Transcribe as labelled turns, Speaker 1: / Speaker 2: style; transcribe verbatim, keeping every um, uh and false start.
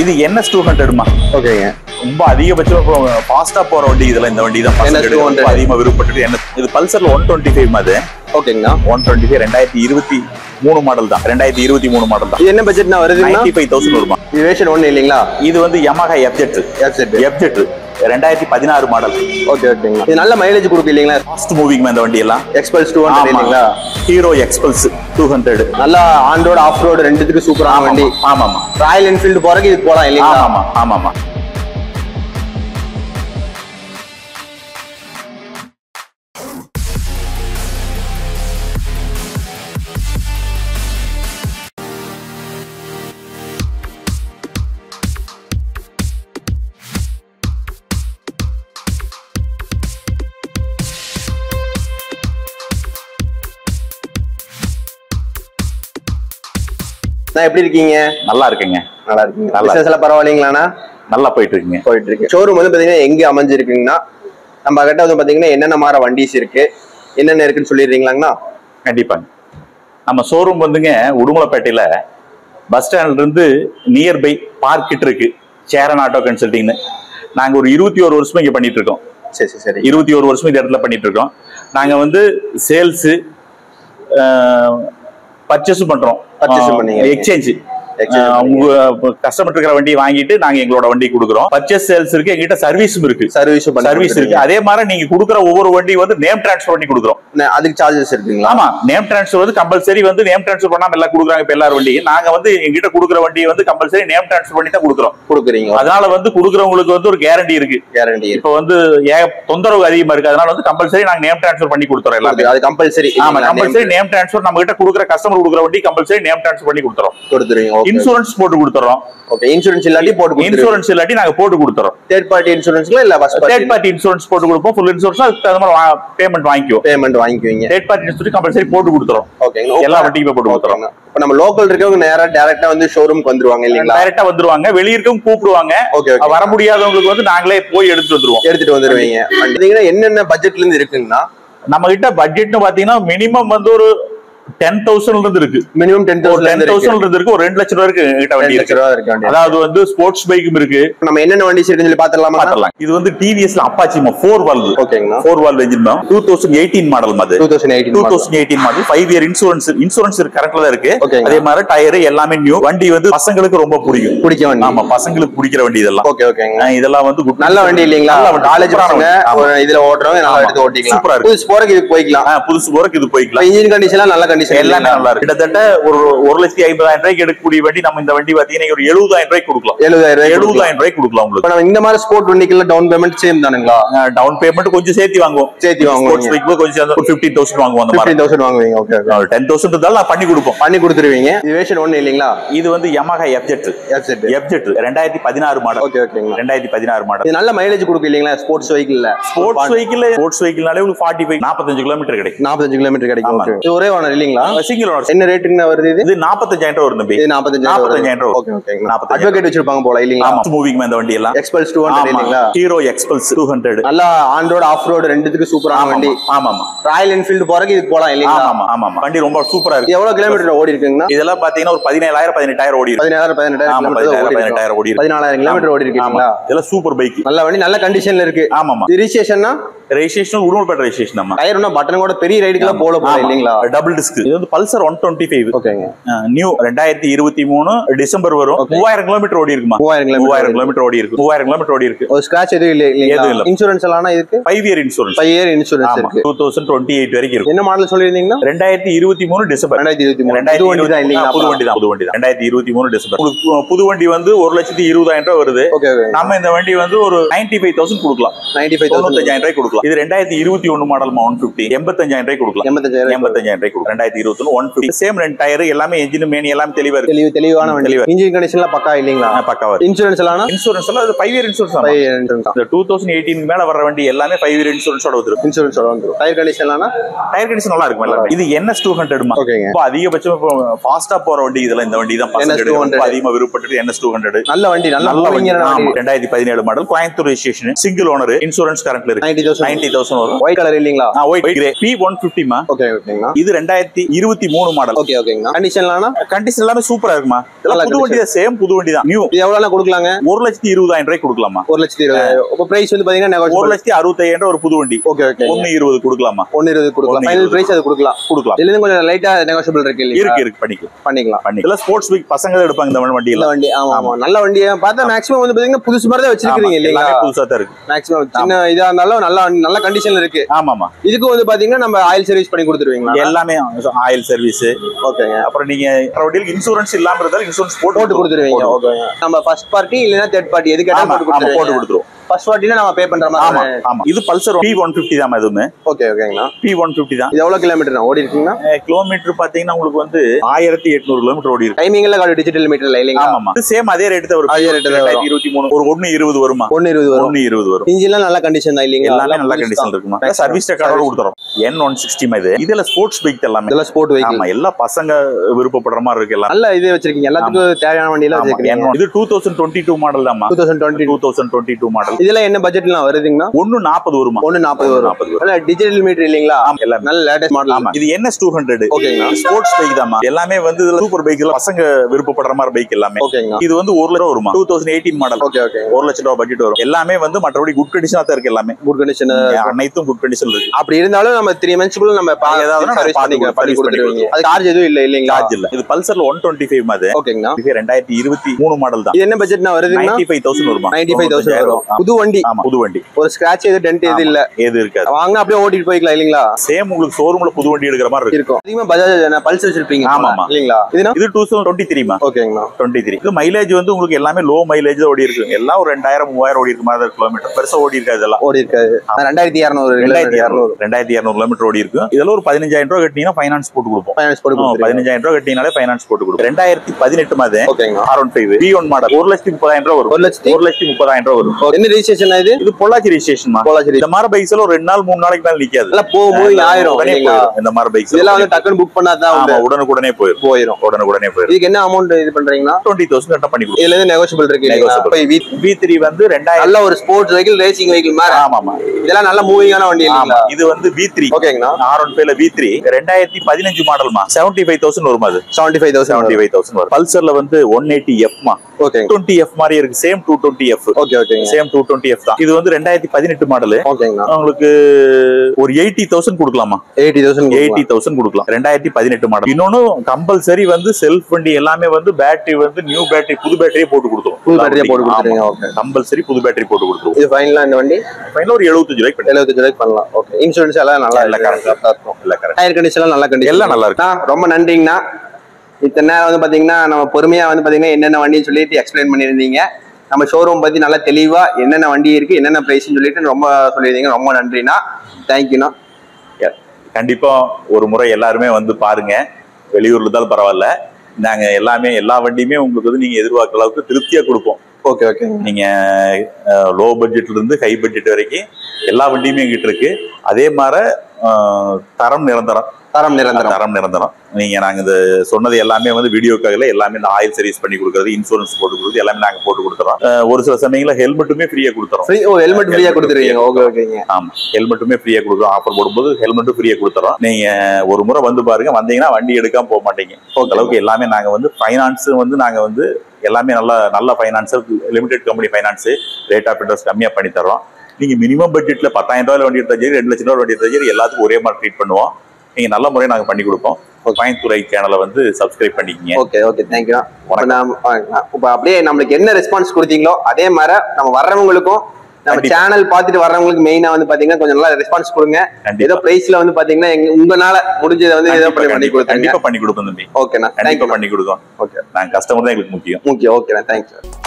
Speaker 1: இது N S two hundred மா.
Speaker 2: ஓகேங்க.
Speaker 1: ரொம்ப அதிகபட்சம் ஃபாஸ்டா போற வண்டி இதெல்லாம் இந்த வண்டி தான் பசங்க அதிகமா விருப்பப்பட்டு என்ன இது பல்சர்ல one twenty-five மாதிரி.
Speaker 2: ஓகேங்கண்ணா.
Speaker 1: one twenty-five ரெண்டாயிரத்தி இருபத்தி மூணு மாடல் தான். ரெண்டாயிரத்தி இருபத்தி மூணு மாடல் தான்.
Speaker 2: இது என்ன பட்ஜெட்னா வருது?
Speaker 1: ninety-five thousand வருமா.
Speaker 2: இது வேர்ஷன் ஒன்று இல்லீங்களா?
Speaker 1: இது வந்து Yamaha F Z.
Speaker 2: F Z.
Speaker 1: F Z ரெண்டாயிரத்தி பதினாறு மாடல்.
Speaker 2: ஓகே ஓகேங்க. இது நல்ல மைலேஜ் கொடுக்கு இல்லீங்களா?
Speaker 1: ஃபாஸ்ட் மூவிங் அந்த வண்டி எல்லாம்.
Speaker 2: எக்ஸ்பல்ஸ் two hundred இல்லீங்களா?
Speaker 1: Hero Xpulse two hundred.
Speaker 2: நல்ல ஆன் ரோட் ஆஃப் ரோட் ரெண்டுத்துக்கு சூப்பரான வண்டி.
Speaker 1: ஆமாமா.
Speaker 2: ராயல் என்ஃபீல்ட் போறதுக்கு இது போலாம் இல்லீங்களா?
Speaker 1: ஆமாமா ஆமாமா.
Speaker 2: எப்படி இருக்கீங்க?
Speaker 1: நல்லா இருக்கீங்க.
Speaker 2: நல்லா இருக்கீங்க. பிசினஸ் எல்லாம் பரவாயில்லைங்களாண்ணா?
Speaker 1: நல்லா போயிட்டு இருக்கீங்க.
Speaker 2: போயிட்டு இருக்கு. ஷோரூம் வந்து பாத்தீங்கன்னா எங்க அமைஞ்சிருக்குங்கன்னா நம்ம கிட்ட வந்து பாத்தீங்கன்னா என்னென்ன மாதிரி வண்டிஸ் இருக்கு என்னென்ன இருக்குன்னு சொல்லிடுறீங்களாங்கண்ணா?
Speaker 1: கண்டிப்பாங்க. நம்ம ஷோரூம் வந்துங்க உடுமலைப்பேட்டையில பஸ் ஸ்டாண்ட்ல இருந்து நியர்பை பார்க்கிட் இருக்கு. சேரன் ஆட்டோ கன்சல்டிங்னு நாங்க ஒரு இருபத்தி ஒரு வருஷமா இங்க பண்ணிட்டு இருக்கோம்.
Speaker 2: சரி சரி சரி.
Speaker 1: இருபத்தி ஒரு வருஷம் இந்த இடத்துல பண்ணிட்டு இருக்கோம். நாங்க வந்து சேல்ஸ் பர்ச்சேஸ் பண்றோம். எக்ஸ்சேஞ்ச் கஸ்டமர் இருக்கிற வண்டி வாங்கிட்டு நாங்க எங்களோட வண்டி கொடுக்குறோம். பர்ச்சேஸ் சேல்ஸ் இருக்கு, எங்கிட்ட சர்வீஸும் இருக்கு. சர்வீஸ் சர்வீஸ் இருக்கு. அதே மாதிரி நீங்க கொடுக்குற ஒவ்வொரு வண்டி வந்து நேம் டிரான்ஸ்ஃபர் பண்ணி கொடுக்குறோம்.
Speaker 2: அதுக்கு சார்ஜஸ் இருக்குங்களா?
Speaker 1: ஆமா, நேம் டிரான்ஸ்ஃபர் வந்து கம்பல்சரி வந்து நேம் டிரான்ஸ்ஃபர் பண்ணாம எல்லாம் கொடுக்குறாங்க. இப்ப எல்லாரும் வண்டி நாங்க வந்து எங்கிட்ட கொடுக்குற வண்டியை வந்து கம்பல்சரி நேம் டிரான்ஸ்ஃபர் பண்ணி தான் கொடுக்குறோம். கொடுக்குறீங்க. அதனால வந்து கொடுக்குறவங்களுக்கு வந்து ஒரு கேரண்டி இருக்கு. கேரண்டி இப்ப வந்து தொந்தரவு அதிகமா இருக்கு. அதனால வந்து கம்பல்சரி நாங்க நேம் டிரான்ஸ்ஃபர் பண்ணி கொடுத்துறோம். எல்லாரும் அது கம்பல்சரி. ஆமா, கம்பல்சரி நேம் டிரான்ஸ்ஃபர் நம்ம கிட்ட கொடுக்குற கஸ்டமர் கொடுக்குற வண்டி கம்பல்சரி நேம் டிரான்ஸ்ஃபர் பண்ணி கொடுத்துறோம். கொடுத்துறீங்க. இன்சூரன்ஸ் போட்டு கொடுத்துறோம். ஓகே, இன்சூரன்ஸ் இல்லாட்டி போட்டு கொடுத்துறோம். இன்சூரன்ஸ் இல்லாட்டி நாங்க போட்டு கொடுத்துறோம். தேர்ட் பார்ட்டி இன்சூரன்ஸ்ல இல்ல first party? Third party insurance போட்டு கொடுப்போம். ஃபுல் இன்சூரன்ஸ் அதுக்கு தகுந்த மாதிரி பேமெண்ட் வாங்கிக்குவோம். பேமெண்ட் வாங்கிக்குவீங்க. தேர்ட் பார்ட்டி இன்சூரன்ஸ் கம்பல்சரி போட்டு கொடுத்துறோம். ஓகே, எல்லா வண்டிக்குமே போட்டு கொடுத்துறோம்.
Speaker 2: இப்ப நம்ம லோக்கல் இருக்கவங்க நேரா டைரக்டா வந்து ஷோரூம்க்கு வந்துருவாங்க இல்லீங்களா?
Speaker 1: டைரக்டா வந்துருவாங்க. வெளிய இருக்கவங்க கூப்பிடுவாங்க. வர முடியாதவங்களுக்கு வந்து நாங்களே போய் எடுத்துட்டு வந்துருவோம். எடுத்துட்டு வந்துருவீங்க.
Speaker 2: பாத்தீங்கன்னா என்னென்ன பட்ஜெட்ல இருந்து இருக்குன்னா
Speaker 1: நம்ம கிட்ட பட்ஜெட்னு பாத்தீங்கன்னா மினிமம் வந்து ஒரு ten thousand இருந்து இருக்கு. மினிமம் ten thousand இருந்து இருக்கு. ஒரு ரெண்டு லட்சம் ரூபாய் இருக்கு வண்டி இருக்கு. அதாவது வந்து ஸ்போர்ட்ஸ் பைக்கும் இருக்கு.
Speaker 2: நம்ம என்னென்ன வண்டி இருக்குன்னு சொல்லி பாத்துறலாமா?
Speaker 1: பாத்துறலாம். இது வந்து T V S ல Apache four valve. ஓகேங்களா? four valve engine தான். twenty eighteen மாடல் மாதிரி. twenty eighteen model. five year insurance insurance கரெக்ட்ல தான் இருக்கு. அதே மாதிரி டயர் எல்லாமே நியூ. வண்டி வந்து பசங்களுக்கு ரொம்ப பிடிக்கும். பிடிக்க வண்டி. ஆமா, பசங்களுக்கு பிடிக்கிற வண்டி இதெல்லாம். ஓகே ஓகேங்க. இதெல்லாம் வந்து நல்ல வண்டி இல்லீங்களா? காலேஜ் பசங்க இதுல ஓட்றவங்க நல்லா எடுத்து ஓட்டிக்கலாம். சூப்பரா இருக்கு. புதுசு போறக்கு இது போய்க்கலாம். புதுசு போறக்கு இது போய்க்கலாம். இன்ஜின் கண்டிஷன் நல்ல எல்லாமே நல்லா இருக்கு. கிட்டத்தட்ட ஒரு ஒரு லட்சத்தி ஐம்பதாயிரம் ரூபாய்க்கு எடுக்கக்கூடிய வண்டி நம்ம இந்த வண்டி பாத்தீங்கன்னா ஒரு எழுபதாயிரம் ரூபாய்க்கு கொடுக்கலாம். எழுபதாயிரம் எழுபதாயிரம் ரூபாய்க்கு கொடுக்கலாம் உங்களுக்கு. நம்ம இந்த மாதிரி ஸ்போர்ட் வண்டிக்குள்ள டவுன் பேமெண்ட் சேம் தானுங்களா? டவுன் பேமெண்ட் கொஞ்சம் சேர்த்து வாங்குவோம். சேர்த்து வாங்குவோம். ஸ்போர்ட்ஸ் பைக்கு கொஞ்சம் fifteen thousand வாங்குவோம். அந்த மாதிரி fifteen thousand வாங்குவீங்க. Okay okay. ten thousand இருந்தாலும் நான் பண்ணி கொடுப்போம். பண்ணி கொடுத்துருவீங்க. இது வேர்ஷன் ஒன்று இல்லீங்களா? இது வந்து Yamaha F Z. F Z. F Z ரெண்டாயிரத்தி பதினாறு மாடல். ஓகே ஓகேங்க. ரெண்டாயிரத்தி பதினாறு மாடல். இது நல்ல மைலேஜ் கொடுக்கு இல்லீங்களா ஸ்போர்ட்ஸ் வெஹிக்கிள்ல? ஸ்போர்ட்ஸ் வெஹிக்கிள் ஸ்போர்ட்ஸ் வெஹிக்கிள்னாலே உங்களுக்கு forty-five forty-five கிலோமீட்டர் கிடைக்கும். forty-five கிலோமீட்டர் கிடைக்கும். ஓகே. இது ஒரே ஓனர் இல்லீங்களா? Single owner. என்ன ரேட்டுங்க வருது இது? இது நாற்பத்தஞ்சாயிரம் ரூபாய் வருது. இது நாற்பத்தஞ்சாயிரம் ரூபாய். Okay okay. அட்வொகேட் வச்சிருப்பாங்க போல இல்லீங்களா? ஆமா, மூவிங் இந்த வண்டி எல்லாம். எக்ஸ்பல்ஸ் two hundred இல்லீங்களா? Hero Xpulse two hundred. நல்ல ஆன் ரோட் ஆஃப் ரோட் ரெண்டுத்துக்கு சூப்பரான வண்டி. ஆமா ஆமா. ராயல் என்ஃபீல்ட் போறதுக்கு இது போலாம் இல்லீங்களா? ஆமா ஆமா. வண்டி ரொம்ப சூப்பரா இருக்கு. எவ்வளவு கிலோமீட்டர் ஓடி இருக்குங்கனா? இதெல்லாம் பாத்தீங்கன்னா ஒரு பதினேழாயிரம் பதினெட்டாயிரம் ஓடி இருக்கு. பதினேழாயிரம் பதினெட்டாயிரம் பதினெட்டாயிரம் ஓடி இருக்கு. பதினாலாயிரம் கிலோமீட்டர் ஓடி இருக்குங்களா? இதெல்லாம் சூப்பர் பைக். நல்ல வண்டி, நல்ல கண்டிஷன்ல இருக்கு. ஆமா ஆமா. ரெஜிஸ்ட்ரேஷன்னா ரெஜிஸ்ட்ரேஷன் உடுமலைப்பேட்டை ரெஜிஸ்ட்ரேஷன் நம்ம. டயர் ஒண்ணா பட்டன் கூட பெரிய ரைடுக்குலாம் போல போல இல்லீங்களா? Double disc. இது வந்து பல்சர் one twenty-five. ஓகேங்க. நியூ ரெண்டாயிரத்தி இருபத்தி மூணு டிசம்பர் வரும். மூவாயிரம் கிலோமீட்டர் ஓடி இருக்குமா? மூவாயிரம் கிலோமீட்டர் ஓடி இருக்கு. மூவாயிரம் கிலோமீட்டர் ஓடி இருக்கு. ஒரு ஸ்கிராட்ச் எதுவும் இல்ல இல்லீங்களா? இன்சூரன்ஸ் எல்லாம் இதுக்கு five year insurance. five year insurance இருக்கு. twenty twenty-eight வரைக்கும் இருக்கு. என்ன மாடல் சொல்லிருந்தீங்கன்னா? ரெண்டாயிரத்தி இருபத்தி மூணு டிசம்பர். ரெண்டாயிரத்தி இருபத்தி மூணு. புது வண்டி தான் இல்லீங்களா? புது வண்டி தான். புது வண்டி தான். ரெண்டாயிரத்தி இருபத்தி மூணு டிசம்பர். புது வண்டி வந்து ஒரு லட்சத்தி இருபதாயிரம் ரூபாய் வருது. ஓகே. நம்ம இந்த வண்டி வந்து ஒரு ninety-five thousand கொடுக்கலாம். ninety-five thousand தொண்ணூத்தஞ்சாயிரம் ரூபாய் கொடுக்கலாம். இது ரெண்டாயிரத்தி இருபத்தி ஒன்று மாடல் one fifty. எண்பத்தஞ்சாயிரம் ரூபாய் கொடுக்கலாம். எண்பத்தஞ்சாயிரம் எண்பத்தஞ்சாயிரம் ரூபாய் கொடுக்கலாம். ரெண்டாயிரத்தி இருபத்தி ஒன்று one fifty. சேம் ரெண்டு டயர் எல்லாமே என்ஜின் மேனி எல்லாம் தெளிவா இருக்கு. தெளிவு தெளிவான வண்டி. இன்ஜின் கண்டிஷன்ல பக்கா இல்லீங்களா? பக்காவா. இன்சூரன்ஸ் எல்லாம் இன்சூரன்ஸ் எல்லாம் five year இன்சூரன்ஸ் தான். five year insurance. இந்த twenty eighteen மேல வர வண்டி எல்லாமே five year இன்சூரன்ஸோட வந்துரும். இன்சூரன்ஸோட வந்துரும். டயர் கண்டிஷன் எல்லாம் டயர் கண்டிஷன் நல்லா இருக்கும் எல்லாமே. இது N S two hundred மா. ஓகேங்க. இப்போ அதிகபட்சம் ஃபாஸ்டா போற வண்டி இதெல்லாம் இந்த வண்டி தான் பசங்க ரொம்ப அதிகமா விருப்பப்பட்டு N S two hundred. நல்ல வண்டி, நல்ல வண்டி. ரெண்டாயிரத்தி பதினேழு மாடல், Coimbatore registration, single owner, insurance கரண்ட்ல இருக்கு. ninety thousand வரும். ஒயிட் கலர் இல்லீங்களா? White grey P one fifty மா. ஓகே ஓகேங்க. இது ரெண்டாயிரத்தி ரெண்டாயிரத்தி இருபத்தி மூணு மாடல்.
Speaker 2: ஓகே ஓகேங்கண்ணா. கண்டிஷன்லாம்
Speaker 1: கண்டிஷன் எல்லாமே சூப்பரா இருக்குமா. புது வண்டி தான், சேம் புது வண்டி தான், நியூ.
Speaker 2: எவ்வளவு கொடுக்கலாங்க?
Speaker 1: ஒரு லட்சத்தி இருபதாயிரம் ரூபாய் கொடுக்கலாமா.
Speaker 2: ஒரு லட்சத்தி இருபது பிரைஸ் வந்து பாத்தீங்கன்னா
Speaker 1: ஒரு லட்சத்தி அறுபத்தி ஐயாயிரம் ஒரு புது வண்டி.
Speaker 2: Okay okay.
Speaker 1: ஒன்னு இருபது கொடுக்கலாமா.
Speaker 2: ஒன்னு இருபது கொடுக்கலாம். ஃபைனல் பிரைஸ் அது கொடுக்கலாம் கொடுக்கலாம். இதுல கொஞ்சம் லைட்டா நெகோஷியபிள் இருக்கு இல்லையா?
Speaker 1: இருக்கு இருக்கு பண்ணிக்கலாம்
Speaker 2: பண்ணிக்கலாம்
Speaker 1: பண்ணிக்கலாம். ஸ்போர்ட்ஸ் பைக் பசங்க தான் எடுப்பாங்க இந்த வண்டி. இல்ல வண்டி
Speaker 2: ஆமா ஆமா நல்ல வண்டியை பார்த்தா மேக்ஸிமம் வந்து பாத்தீங்கன்னா புதுசு மாதிரி தான் வச்சிருக்கீங்க இல்லையா?
Speaker 1: புதுசா தான் இருக்கு.
Speaker 2: மேக்ஸிமம் சின்ன இதா இருந்தாலும் நல்ல நல்ல கண்டிஷன்ல இருக்கு.
Speaker 1: ஆமா ஆமா.
Speaker 2: இதுக்கு வந்து பாத்தீங்கன்னா நம்ம ஆயில் சர்வீஸ் பண்ணி கொடுத்துருவீங்களா?
Speaker 1: எல்லாமே ஆயில் சர்வீஸ்.
Speaker 2: ஓகேங்க.
Speaker 1: அப்புறம் நீங்க வண்டியில இன்சூரன்ஸ் இல்லாம இருந்தாலும் இன்சூரன்ஸ் போட்டு
Speaker 2: போட்டு கொடுத்துருவீங்க. ஓகேங்க. நம்ம ஃபர்ஸ்ட் பார்ட்டி இல்லனா தேர்ட் பார்ட்டி எது கேட்டாலும் போட்டு
Speaker 1: போட்டு கொடுத்துருவோம்.
Speaker 2: ஃபர்ஸ்ட் பார்ட்டினா நம்ம பே பண்ற மாதிரி.
Speaker 1: ஆமா ஆமா. இது பல்சர் P one fifty தான் இதுமே.
Speaker 2: ஓகே ஓகேங்கண்ணா.
Speaker 1: P one fifty தான்.
Speaker 2: இது எவ்வளவு கிலோமீட்டர் ஓடி இருக்கீங்கன்னா?
Speaker 1: கிலோமீட்டர் பாத்தீங்கன்னா உங்களுக்கு வந்து ஆயிரத்தி எட்நூறு கிலோமீட்டர் ஓடி இருக்கு.
Speaker 2: டைமிங்ல கால் டிஜிட்டல் மீட்டர்ல இல்லைங்க?
Speaker 1: ஆமா ஆமா. இது சேம் அதே ரேட் தான் வரும்.
Speaker 2: அதே ரேட் தான் வரும்.
Speaker 1: இருபத்தி மூணு ஒரு ஒன்னு இருபது வருமா?
Speaker 2: ஒன்னு இருபது வரும்.
Speaker 1: ஒன்னு இருபது வரும்.
Speaker 2: இன்ஜின்லாம் நல்ல கண்டிஷன் தான் இல்லைங்க?
Speaker 1: எல்லாமே நல்ல கண்டிஷன்ல இருக்குமா. சர்வீஸ் ரெக்கார்டோட கொடுத்துறோம். N one sixty இது. இதுல ஸ்போர்ட்ஸ் பைக் எல்லாமே.
Speaker 2: இதெல்லாம் ஸ்போர்ட் பைக்.
Speaker 1: ஆமா எல்லா பசங்க விருப்பப்படுற மாதிரி இருக்கு எல்லாம்.
Speaker 2: நல்ல இது வச்சிருக்கீங்க. எல்லாத்துக்கும் தேவையான வண்டி எல்லாம் வச்சிருக்கீங்க.
Speaker 1: இது twenty twenty-two மாடல் தான்மா. twenty twenty-two மாடல்.
Speaker 2: இதெல்லாம் என்ன பட்ஜெட்லாம் வருதுங்கண்ணா?
Speaker 1: ஒன்னு நாற்பது வருமா?
Speaker 2: ஒன்னு நாற்பது வரும். நல்ல டிஜிட்டல் மீட்டர் இல்லீங்களா?
Speaker 1: எல்லாம்
Speaker 2: நல்ல லேட்டஸ்ட் மாடல்.
Speaker 1: ஆமா. இது N S two hundred.
Speaker 2: ஓகேங்கண்ணா.
Speaker 1: ஸ்போர்ட்ஸ் பைக் தான்மா. எல்லாமே வந்து இதுல சூப்பர் பைக் எல்லாம் பசங்க விருப்பப்படுற மாதிரி பைக் எல்லாமே.
Speaker 2: ஓகேங்கண்ணா.
Speaker 1: இது வந்து ஒரு லட்சம் வருமா? twenty eighteen மாடல்.
Speaker 2: Okay okay.
Speaker 1: ஒரு லட்சம் ரூபாய் பட்ஜெட் வரும். எல்லாமே வந்து மற்றபடி குட் கண்டிஷனா தான் இருக்கு. எல்லாமே
Speaker 2: குட் கண்டிஷன்.
Speaker 1: அனைத்தும் குட் கண்டிஷன் இருக்கு.
Speaker 2: அப்படி இருந்தாலும் நம்ம த்ரீ மந்த்ஸ்க்குள்ள நம்ம ஏதாவது சர்வீஸ் பண்ணி பண்ணி கொடுத்துருவீங்க. அது சார்ஜ் எதுவும் இல்ல இல்லீங்களா?
Speaker 1: சார்ஜ் இல்ல. இது பல்சர்ல one twenty-five மாதிரி.
Speaker 2: ஓகேங்கண்ணா.
Speaker 1: இது ரெண்டாயிரத்தி இருபத்தி மூணு மாடல் தான்.
Speaker 2: இது என்ன பட்ஜெட்னா வருதுன்னா?
Speaker 1: ninety-five thousand வருமா?
Speaker 2: ninety-five thousand வரும். புது வண்டி.
Speaker 1: ஆமா புது வண்டி.
Speaker 2: ஒரு ஸ்கிராட்ச் எது டென்ட் எது இல்ல.
Speaker 1: எது இருக்காது.
Speaker 2: வாங்க அப்படியே ஓட்டிட்டு போய்க்கலாம் இல்லீங்களா?
Speaker 1: சேம் உங்களுக்கு ஷோரூம்ல புது வண்டி எடுக்கிற மாதிரி
Speaker 2: இருக்கும். அதிகமா பஜாஜ் பல்ஸ் வச்சிருப்பீங்க.
Speaker 1: ஆமா ஆமா
Speaker 2: இல்லீங்களா? இதுனா
Speaker 1: இது twenty twenty-three மா.
Speaker 2: ஓகேங்கண்ணா.
Speaker 1: twenty-three. இது மைலேஜ் வந்து உங்களுக்கு எல்லாமே லோ மைலேஜ் தான் ஓடி இருக்கு. எல்லாம் ஒரு ரெண்டாயிரம் மூவாயிரம் ஓடி இருக்கு மாதிரி கிலோமீட்டர். பெருசா ஓடி இருக்காது இதெல்லாம். ஓடி இருக்காது. ரெண்டாயிரத்தி இருநூறு ரெண்டாயிரத்தி இருநூறு ரெண்டாயிரத்தி இருநூறு கிலோமீட்டர் ஓடி இருக்கு. இதெல்லாம் ஒரு பதினஞ்சாயிரம் ரூபாய் கட்டினீங்கன்னா ஃபைனான்ஸ் போட்டு கொடுப்போம். ஃபைனான்ஸ் போட்டு கொடுப்போம். பதினஞ்சாயிரம் ரூபாய் கட்டினாலே ஃபைனான்ஸ் போட்டு கொடுப்போம். ரெண்டாயிரத்தி பதினெட்டு மாதிரி. ஓகேங்க. R one five P one மாடல் ஒரு லட்சத்தி முப்பதாயிரம் ரூபாய் வரும். ஒரு லட்சத்தி ஒரு லட்சத்தி முப்பதாயிரம் ரூபாய் வரும். என்ன ரெஜிஸ்ட்ரேஷன் இது? இது பொள்ளாச்சி ரெஜிஸ்ட்ரேஷன் மா. பொள்ளாச்சி. இந்த மாதிரி பைக்ஸ்ல ஒரு ரெண்டு நாள் மூணு நாளைக்கு மேல நிக்காது. எல்லாம் போகும்போது ஆயிரம் இல்லீங்களா? இந்த மாதிரி பைக்ஸ் இதெல்லாம் வந்து டக்குன்னு புக் பண்ணாதான் ஆமா உடனுக்குடனே போயிடும். போயிடும் உடனுக்குடனே போயிடும். இதுக்கு என்ன அமௌண்ட் இது பண்றீங்கன்னா? twenty thousand கட்ட பண்ணி கொடுங்க. இதுல நெகோஷியபிள் இருக்கு இல்லீங்களா? V three வந்து ரெண்டாயிரம். நல்ல ஒரு ஸ்போர்ட்ஸ் வெஹிக்கிள் ரேசிங் வெஹிக்கிள் மாதிரி. ஆமா ஆமா. இதெல்லாம் நல்ல மூவிங்கான வண்டி இல்லீங்களா? இது வந்து V three. ஓகேங்கண்ணா. R one five ல V three ரெண்டாயிரத்தி பதினஞ்சு மாடல் மா. seventy-five thousand வரும் அது. seventy-five thousand seventy-five thousand வரும். பல்சர்ல வந்து one eighty F மா. ஓகே. twenty F மாதிரி இருக்கு. Same two twenty F. Okay okay. Same two twenty F தான். இது வந்து ரெண்டாயிரத்தி பதினெட்டு மாடல். ஓகேங்கண்ணா. உங்களுக்கு ஒரு eighty thousand கொடுக்கலாமா? eighty thousand eighty thousand கொடுக்கலாம். ரெண்டாயிரத்தி பதினெட்டு மாடல். இன்னொன்னு கம்பல்சரி வந்து செல்ஃப் வண்டி எல்லாமே வந்து பேட்டரி வந்து நியூ பேட்டரி புது பேட்டரியே போட்டு கொடுத்துரும். புது பேட்டரியே போட்டு கொடுத்துறீங்க. ஓகே. கம்பல்சரி புது பேட்டரி போட்டு கொடுத்துரும். இது ஃபைனலா இந்த வண்டி ஃபைனலா ஒரு எழுபத்தஞ்சு ரூபாய்க்கு எழுபத்தஞ்சு ரூபாய்க்கு பண்ணலாம். ஓகே. இன்சூரன்ஸ் எல்லாம் நல்லா இல்ல கரெக்ட்டா இருக்கும். இல்ல கரெக்ட். டயர் கண்டிஷன் எல்லாம் நல்ல கண்டிஷன். எல்லாம் நல்லா இருக்கு. ரொம்ப நன்றிங்கண்ணா. இத்தனை நேரம் வந்து பாத்தீங்கன்னா நம்ம பொறுமையா வந்து பாத்தீங்கன்னா என்னென்ன வண்டின்னு சொல்லிட்டு எக்ஸ்பிளைன் பண்ணியிருந்தீங்க. நம்ம ஷோரூம் பத்தி நல்லா தெளிவா என்னென்ன வண்டி இருக்கு என்னென்ன பிரைஸ்ன்னு சொல்லிட்டு ரொம்ப சொல்லியிருந்தீங்க. ரொம்ப நன்றிண்ணா. தேங்க்யூண்ணா. கண்டிப்பா ஒரு முறை எல்லாருமே வந்து பாருங்க. வெளியூர்ல இருந்தாலும் பரவாயில்ல. நாங்க எல்லாமே எல்லா வண்டியுமே உங்களுக்கு வந்து நீங்க எதிர்பார்க்குற அளவுக்கு திருப்தியா கொடுப்போம். Okay okay. நீங்க லோ பட்ஜெட்ல இருந்து ஹை பட்ஜெட் வரைக்கும் எல்லா வண்டியுமே எங்கிட்ட இருக்கு. அதே மாதிரி தரம் நிரந்தரம். தரம் நிரந்தரம் தரம் நிரந்தரம். நீங்க நாங்க இந்த சொன்னது எல்லாமே வந்து வீடியோக்காக எல்லாமே இந்த ஆயில் சர்வீஸ் பண்ணி கொடுக்கறது, இன்சூரன்ஸ் போட்டு கொடுக்குறது எல்லாமே நாங்க போட்டு கொடுத்துறோம். ஒரு சில சமயங்கள ஹெல்மெட்டுமே ஃப்ரீயா கொடுத்துறோம். ஓ ஹெல்மெட் ஃப்ரீயா கொடுத்துருவீங்க. ஓகே ஓகேங்க. ஆமா ஹெல்மெட்டுமே ஃப்ரீயா கொடுக்குறோம். ஆஃபர் போடும்போது ஹெல்மெட்டும் ஃப்ரீயா கொடுத்துறோம். நீங்க ஒரு முறை வந்து பாருங்க. வந்தீங்கன்னா வண்டி எடுக்காம போக மாட்டீங்க. அந்த அளவுக்கு எல்லாமே நாங்க வந்து ஃபைனான்ஸ் வந்து நாங்க வந்து எல்லாமே நல்ல நல்ல finance limited company finance rate of interest கம்மியா பண்ணி தரோம். நீங்க மினிமம் பட்ஜெட்ல பத்தாயிரம் ரூபாய் வண்டி எடுத்தா சரி ரெண்டு லட்சம் ரூபாய் வண்டி எடுத்தா சரி எல்லாத்துக்கும் ஒரே மாதிரி ட்ரீட் பண்ணுவோம். நீங்க நல்ல முறையை நாங்க பண்ணி கொடுப்போம். கோயம்புத்தூர் சேனலை வந்து சப்ஸ்கிரைப் பண்ணிக்கங்க. Okay okay thank you. இப்போ அப்படியே நம்மளுக்கு என்ன ரெஸ்பான்ஸ் கொடுத்தீங்களோ அதே மாதிரி நம்ம வர்றவங்களுக்கும் நம்ம சேனல் பார்த்துட்டு வர்றவங்களுக்கு மெயினா வந்து பாத்தீங்கன்னா கொஞ்சம் நல்லா ரெஸ்பான்ஸ் கொடுங்க. ஏதோ பிரைஸ்ல வந்து பாத்தீங்கன்னா உங்களால முடிஞ்சதை வந்து ஏதோ பண்ணி கொடுத்தாங்க. கண்டிப்பா பண்ணி கொடுப்போம் தம்பி. ஓகேண்ணா கண்டிப்பா பண்ணி கொடுப்போம். ஓகே நாங்க கஸ்டமர் தான் எங்களுக்கு முக்கியம். முக்கியம். ஓகேண்ணா தேங்க்யூ.